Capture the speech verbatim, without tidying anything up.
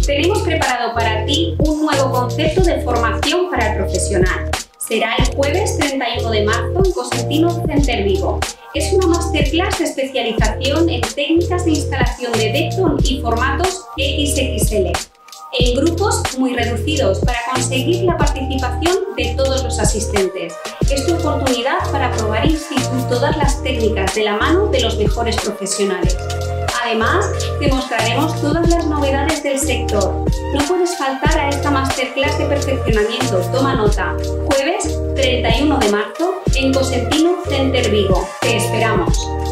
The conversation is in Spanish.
tenemos preparado para ti un nuevo concepto de formación para el profesional. Será el jueves treinta y uno de marzo en Cosentino Center Vigo. Es una masterclass de especialización en técnicas de instalación de Decton y formatos equis equis ele, en grupos muy reducidos para conseguir la participación de todos los asistentes. Es tu oportunidad para probar in situ todas las técnicas de la mano de los mejores profesionales. Además, te mostraremos todas las novedades del sector. No puedes faltar a esta masterclass de perfeccionamiento. Toma nota. Jueves treinta y uno de marzo en Cosentino Center Vigo. Te esperamos.